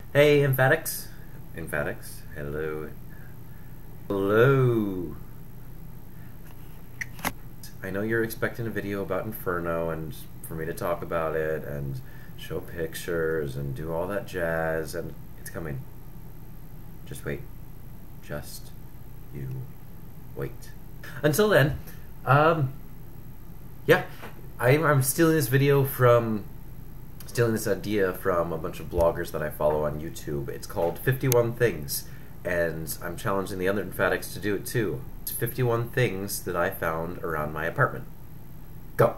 Hey, Emphatics. Emphatics. Hello. Hello. I know you're expecting a video about Inferno and for me to talk about it and show pictures and do all that jazz, and it's coming. Just wait. Just you wait. Until then, yeah, I'm stealing this idea from a bunch of bloggers that I follow on YouTube. It's called 51 Things, and I'm challenging the other Emphatics to do it too. It's 51 things that I found around my apartment. Go!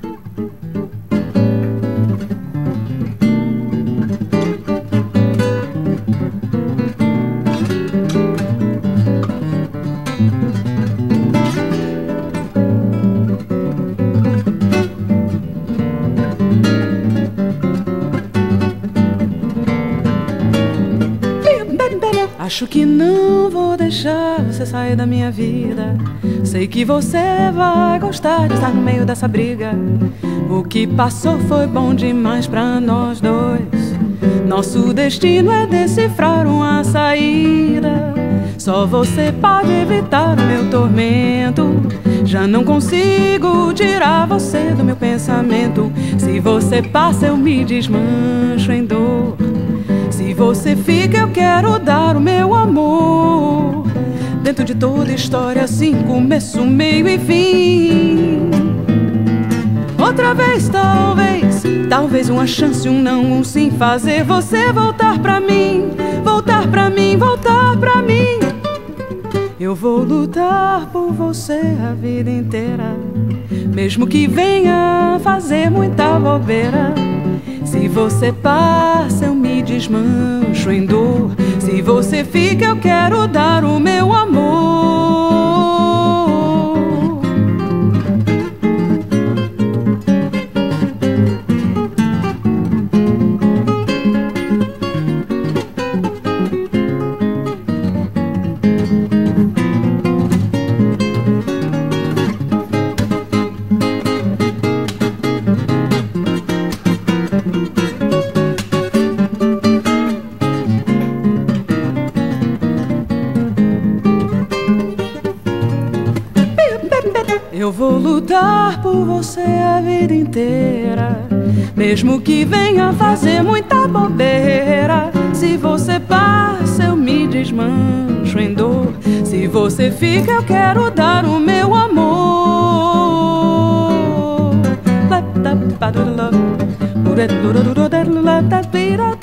Acho que não vou deixar você sair da minha vida. Sei que você vai gostar de estar no meio dessa briga. O que passou foi bom demais pra nós dois. Nosso destino é decifrar uma saída. Só você pode evitar o meu tormento. Já não consigo tirar você do meu pensamento. Se você passa eu me desmancho em dor. Se você fica, eu quero dar o meu amor. Dentro de toda história, assim, começo, meio e fim. Outra vez, talvez uma chance, um não, um sim. Fazer você voltar pra mim, voltar pra mim, voltar pra mim. Eu vou lutar por você a vida inteira, mesmo que venha fazer muita bobeira. Se você passa, eu me desmancho em dor. Se você fica, eu quero dar o meu amor. Eu vou lutar por você a vida inteira, mesmo que venha fazer muita bobeira. Se você passa, eu me desmancho em dor. Se você fica, eu quero dar o meu amor.